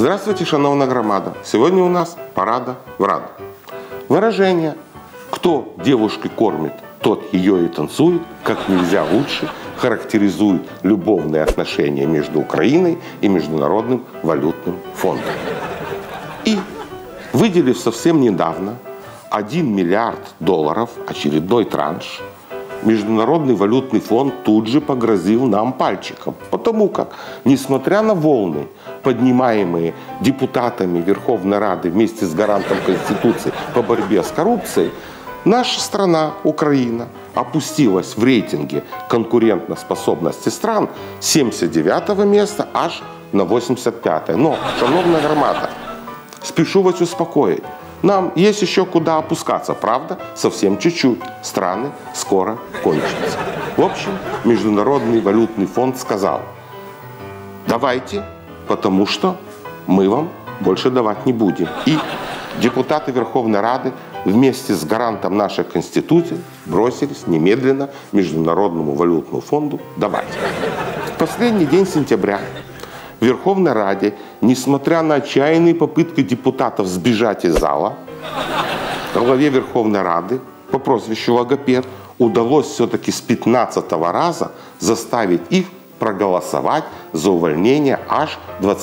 Здравствуйте, шановна громада! Сегодня у нас парада врат. Выражение «кто девушки кормит, тот ее и танцует» как нельзя лучше характеризует любовные отношения между Украиной и Международным валютным фондом. И, выделив совсем недавно 1 миллиард долларов, очередной транш, Международный валютный фонд тут же погрозил нам пальчиком. Потому как, несмотря на волны, поднимаемые депутатами Верховной Рады вместе с гарантом Конституции по борьбе с коррупцией, наша страна, Украина, опустилась в рейтинге конкурентоспособности стран с 79 места аж на 85-е. Но, шановная громада, спешу вас успокоить. Нам есть еще куда опускаться, правда? Совсем чуть-чуть. Страны скоро кончатся. В общем, Международный валютный фонд сказал: давайте, потому что мы вам больше давать не будем. И депутаты Верховной Рады вместе с гарантом нашей Конституции бросились немедленно Международному валютному фонду давать. В последний день сентября в Верховной Раде, несмотря на отчаянные попытки депутатов сбежать из зала, главе Верховной Рады по прозвищу Логопед удалось все-таки с 15-го раза заставить их проголосовать за увольнение аж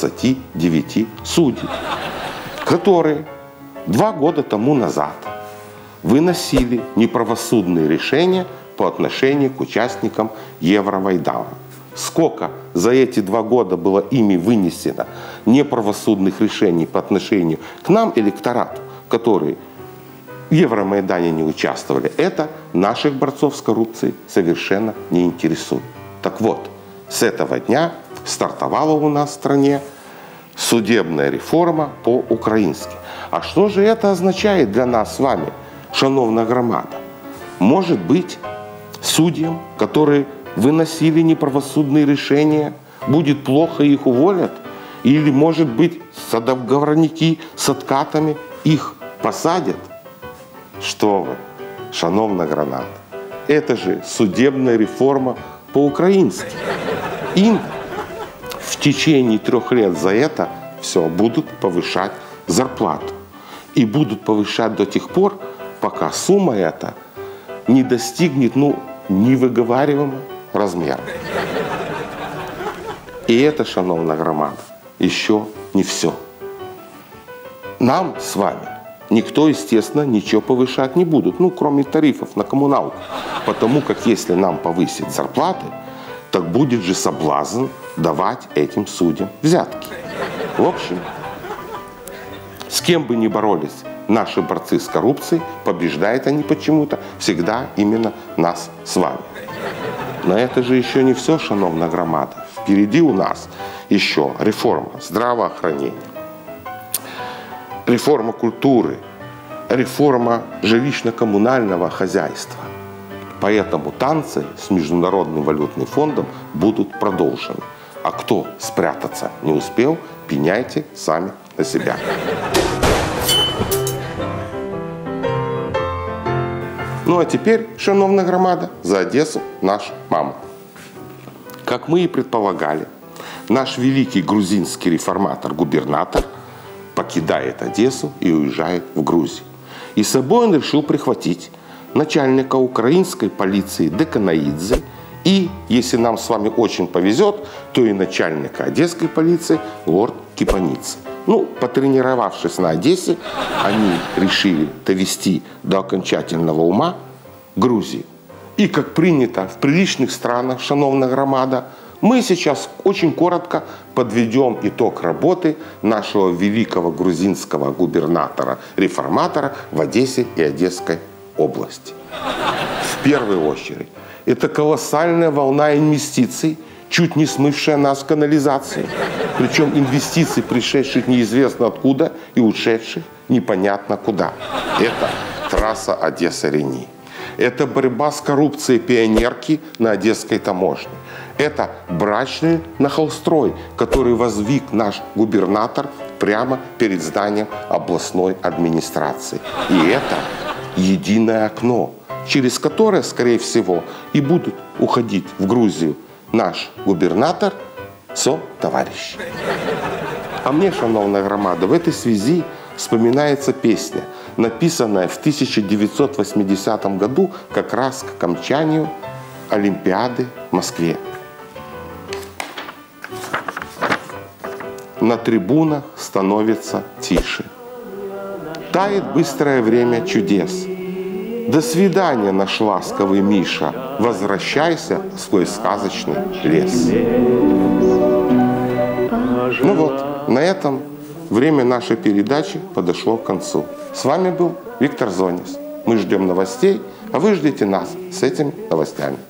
29 судей, которые 2 года тому назад выносили неправосудные решения по отношению к участникам Евромайдана. Сколько за эти 2 года было ими вынесено неправосудных решений по отношению к нам, электорату, которые в Евромайдане не участвовали, это наших борцов с коррупцией совершенно не интересует. Так вот, с этого дня стартовала у нас в стране судебная реформа по-украински. А что же это означает для нас с вами, шановна громада? Может быть, судьям, которые выносили неправосудные решения, будет плохо, их уволят? Или, может быть, садовговорники с откатами их посадят? Что вы, шановна громада, это же судебная реформа по-украински. Им в течение 3 лет за это все будут повышать зарплату. И будут повышать до тех пор, пока сумма эта не достигнет, невыговариваемого размера. И это, шановна громада, еще не все. Нам с вами никто, естественно, ничего повышать не будет, кроме тарифов на коммуналку. Потому как если нам повысить зарплаты, так будет же соблазн давать этим судьям взятки. В общем, с кем бы ни боролись наши борцы с коррупцией, побеждают они почему-то всегда именно нас с вами. Но это же еще не все, шановна громада. Впереди у нас еще реформа здравоохранения, реформа культуры, реформа жилищно-коммунального хозяйства. Поэтому танцы с Международным валютным фондом будут продолжены. А кто спрятаться не успел, пеняйте сами на себя. Ну а теперь, шановна громада, за Одессу нашу маму. Как мы и предполагали, наш великий грузинский реформатор-губернатор покидает Одессу и уезжает в Грузию. И с собой он решил прихватить начальника украинской полиции Деканаидзе и, если нам с вами очень повезет, то и начальника одесской полиции лорд Кипаницы. Потренировавшись на Одессе, они решили довести до окончательного ума Грузию. И, как принято в приличных странах, шановна громада, мы сейчас очень коротко подведем итог работы нашего великого грузинского губернатора-реформатора в Одессе и Одесской области. В первую очередь, это колоссальная волна инвестиций, чуть не смывшая нас в канализацию. Причем инвестиций, пришедших неизвестно откуда и ушедших непонятно куда. Это трасса Одесса-Рени. Это борьба с коррупцией пионерки на Одесской таможне. Это брачный нахалстрой, который возвиг наш губернатор прямо перед зданием областной администрации. И это единое окно, через которое, скорее всего, и будут уходить в Грузию наш губернатор со товарищ. А мне, шановная громада, в этой связи вспоминается песня, написанная в 1980 году как раз к окончанию Олимпиады в Москве. На трибунах становится тише. Тает быстрое время чудес. До свидания, наш ласковый Миша. Возвращайся в свой сказочный лес. Ну вот, на этом время нашей передачи подошло к концу. С вами был Виктор Зонис. Мы ждем новостей, а вы ждите нас с этими новостями.